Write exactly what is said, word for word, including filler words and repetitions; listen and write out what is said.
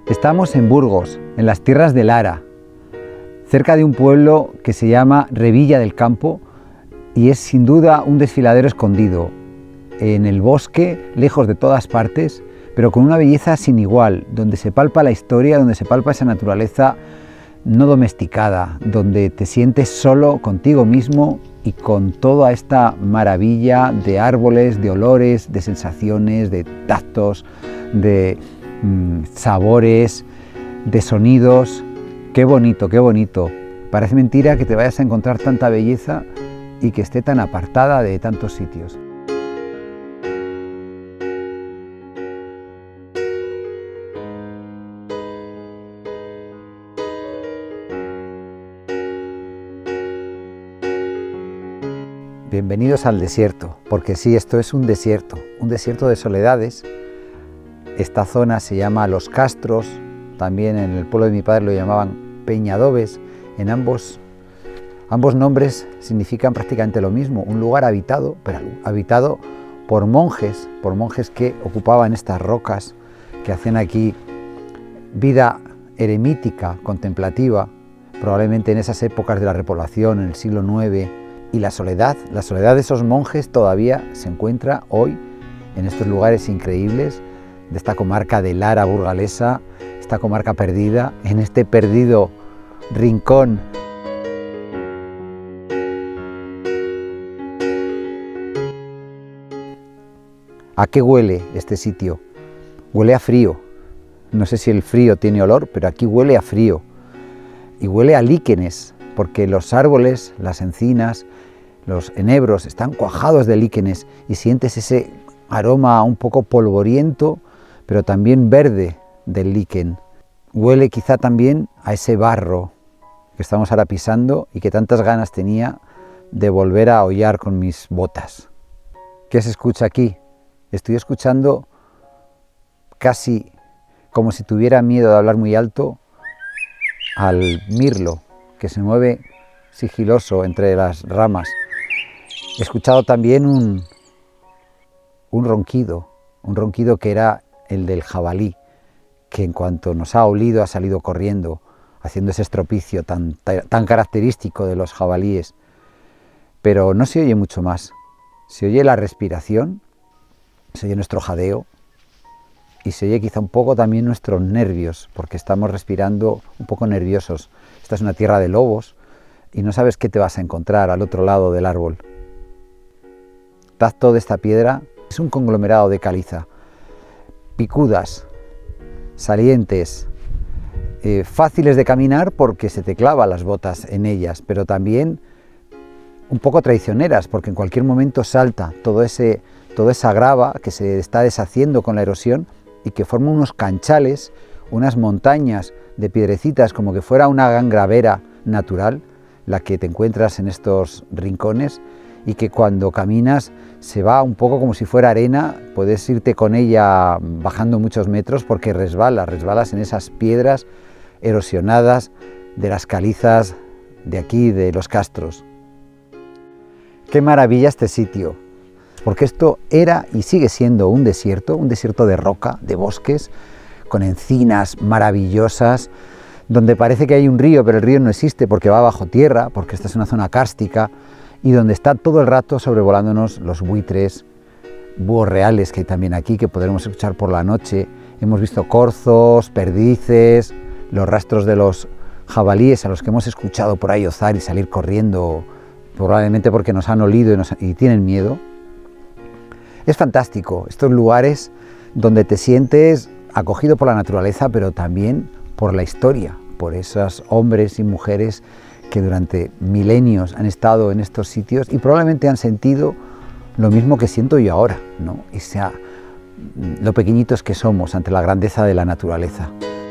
Estamos en Burgos, en las tierras de Lara, cerca de un pueblo que se llama Revilla del Campo y es sin duda un desfiladero escondido, en el bosque, lejos de todas partes, pero con una belleza sin igual, donde se palpa la historia, donde se palpa esa naturaleza no domesticada, donde te sientes solo contigo mismo y con toda esta maravilla de árboles, de olores, de sensaciones, de tactos, de mmm, sabores, de sonidos. Qué bonito, qué bonito. Parece mentira que te vayas a encontrar tanta belleza y que esté tan apartada de tantos sitios. Bienvenidos al desierto, porque sí, esto es un desierto, un desierto de soledades. Esta zona se llama Los Castros, también en el pueblo de mi padre lo llamaban Peñadobes. En ambos, ambos nombres significan prácticamente lo mismo, un lugar habitado, pero habitado por monjes, por monjes que ocupaban estas rocas, que hacían aquí vida eremítica, contemplativa, probablemente en esas épocas de la repoblación, en el siglo nueve. Y la soledad, la soledad de esos monjes todavía se encuentra hoy en estos lugares increíbles de esta comarca de Lara burgalesa, esta comarca perdida, en este perdido rincón. ¿A qué huele este sitio? Huele a frío. No sé si el frío tiene olor, pero aquí huele a frío. Y huele a líquenes, porque los árboles, las encinas, los enebros están cuajados de líquenes y sientes ese aroma un poco polvoriento, pero también verde del líquen. Huele quizá también a ese barro que estamos ahora pisando y que tantas ganas tenía de volver a hollar con mis botas. ¿Qué se escucha aquí? Estoy escuchando casi como si tuviera miedo de hablar muy alto al mirlo que se mueve sigiloso entre las ramas. He escuchado también un, un ronquido, un ronquido que era el del jabalí, que en cuanto nos ha olido ha salido corriendo, haciendo ese estropicio tan, tan característico de los jabalíes. Pero no se oye mucho más. Se oye la respiración, se oye nuestro jadeo y se oye quizá un poco también nuestros nervios, porque estamos respirando un poco nerviosos. Esta es una tierra de lobos y no sabes qué te vas a encontrar al otro lado del árbol. Tacto de esta piedra es un conglomerado de caliza, picudas, salientes, eh, fáciles de caminar porque se te clavan las botas en ellas, pero también un poco traicioneras porque en cualquier momento salta todo ese, toda esa grava que se está deshaciendo con la erosión y que forma unos canchales, unas montañas de piedrecitas como que fuera una gran gravera natural, la que te encuentras en estos rincones, y que cuando caminas se va un poco como si fuera arena, puedes irte con ella bajando muchos metros porque resbalas, resbalas en esas piedras erosionadas de las calizas de aquí, de Los Castros. Qué maravilla este sitio, porque esto era y sigue siendo un desierto, un desierto de roca, de bosques, con encinas maravillosas, donde parece que hay un río, pero el río no existe porque va bajo tierra, porque esta es una zona kárstica, y donde está todo el rato sobrevolándonos los buitres, búhos reales que hay también aquí, que podremos escuchar por la noche. Hemos visto corzos, perdices, los rastros de los jabalíes a los que hemos escuchado por ahí ozar y salir corriendo, probablemente porque nos han olido y, nos, y tienen miedo. Es fantástico, estos lugares donde te sientes acogido por la naturaleza, pero también por la historia, por esos hombres y mujeres que durante milenios han estado en estos sitios y probablemente han sentido lo mismo que siento yo ahora, ¿no? Y sea lo pequeñitos que somos ante la grandeza de la naturaleza.